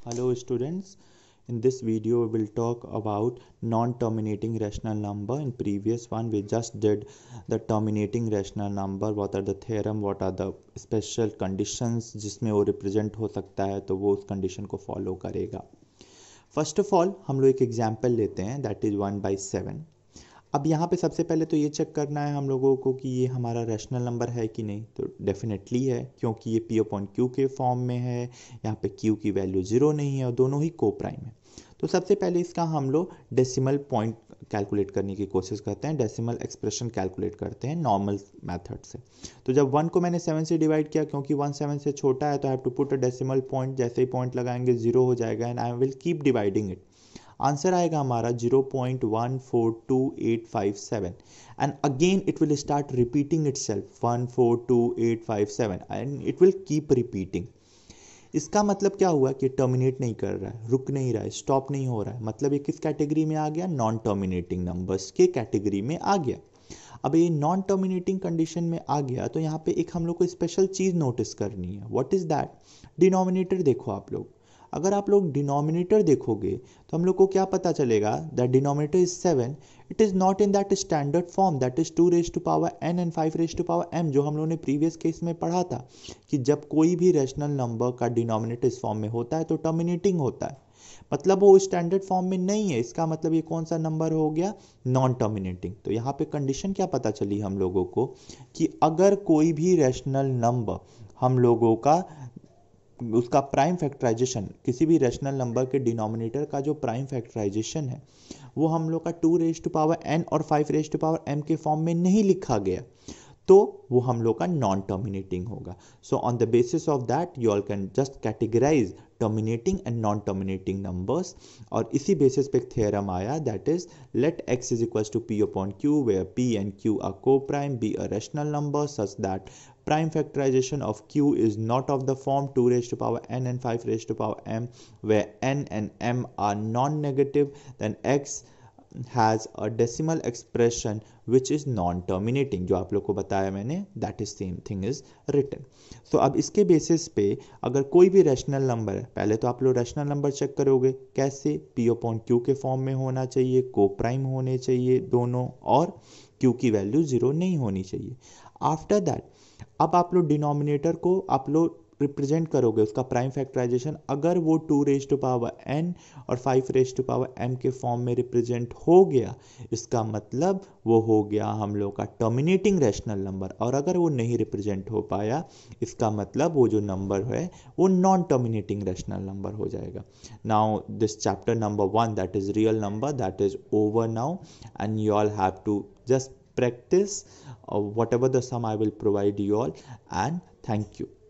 Hello students, in this video we will talk about non-terminating rational number. In previous one we just did the terminating rational number, what are the theorem, what are the special conditions जिसमें वो represent हो सकता है, तो वो उस condition को follow करेगा. First of all हम लोग एक example लेते हैं, that is 1/7. अब यहाँ पे सबसे पहले तो ये चेक करना है हम लोगों को कि ये हमारा रैशनल नंबर है कि नहीं. तो डेफिनेटली है, क्योंकि ये पी अपॉन क्यू के फॉर्म में है. यहाँ पे क्यू की वैल्यू 0 नहीं है और दोनों ही को प्राइम है. तो सबसे पहले इसका हम लोग डेसिमल पॉइंट कैलकुलेट करने की कोशिश करते हैं, डेसिमल एक्सप्रेशन कैलकुलेट करते हैं नॉर्मल मेथड से. तो जब 1 को मैंने 7 से डिवाइड किया, क्योंकि 1 7 से छोटा है तो I have to put a decimal point. जैसे ही पॉइंट लगाएंगे 0 हो जाएगा and I will keep dividing it. Answer आएगा हमारा 0.142857 and again it will start repeating itself 142857 and it will keep repeating. इसका मतलब क्या हुआ कि टर्मिनेट नहीं कर रहा है, रुक नहीं रहा है, स्टॉप नहीं हो रहा है. मतलब ये किस कैटेगरी में आ गया? नॉन टर्मिनेटिंग नंबर्स के कैटेगरी में आ गया. अब ये नॉन टर्मिनेटिंग कंडीशन में आ गया तो यहाँ पे एक हम लोग को स्पेशल चीज़ नोटिस करनी है. What is that? डिनोमिनेटर देखो आप लोग. अगर आप लोग डिनोमिनेटर देखोगे तो हम लोग को क्या पता चलेगा? That denominator is 7. It is not in that standard form, that is 2 raise to power n and 5 raise to power m, जो हम लोगों ने प्रीवियस केस में पढ़ा था कि जब कोई भी रैशनल नंबर का डिनोमिनेटर इस फॉर्म में होता है तो टर्मिनेटिंग होता है. मतलब वो स्टैंडर्ड फॉर्म में नहीं है. इसका मतलब ये कौन सा नंबर हो गया? Non terminating. तो यहाँ पे कंडीशन क्या पता चली हम लोगों को कि अगर कोई भी रैशनल नंबर हम लोगों का उसका प्राइम फैक्टराइजेशन, किसी भी रैशनल नंबर के डिनोमिनेटर का जो प्राइम फैक्टराइजेशन है वो हम लोग का 2 रेज टू पावर n और 5 रेज टू पावर m के फॉर्म में नहीं लिखा गया, तो वो हम लोग का नॉन टर्मिनेटिंग होगा. So on the basis of that you all can just categorize terminating and non terminating numbers. और इसी बेसिस पे एक थ्योरम आया, that is let x is equals to p upon q where p and q are coprime, be a rational number such that prime factorization of q is not of the form 2 raised to power n and 5 raised to power m, where n and m are non-negative, then x has a decimal expression which is non-terminating. जो आप लोग को बताया मैंने, that is same thing is written. So अब इसके basis पे अगर कोई भी रैशनल नंबर है, पहले तो आप लोग रैशनल नंबर चेक करोगे कैसे? p अपॉन q के फॉर्म में होना चाहिए, को प्राइम होने चाहिए दोनों, और q की वैल्यू 0 नहीं होनी चाहिए. आफ्टर दैट अब आप लोग डिनोमिनेटर को आप लोग रिप्रेजेंट करोगे उसका प्राइम फैक्टराइजेशन. अगर वो 2 रेज टू पावर n और 5 रेज टू पावर m के फॉर्म में रिप्रेजेंट हो गया, इसका मतलब वो हो गया हम लोग का टर्मिनेटिंग रैशनल नंबर. और अगर वो नहीं रिप्रेजेंट हो पाया, इसका मतलब वो जो नंबर है वो नॉन टर्मिनेटिंग रैशनल नंबर हो जाएगा. Now this chapter number 1, that is real number, that is over now and you all have to just practice whatever the sum I will provide you all, and thank you.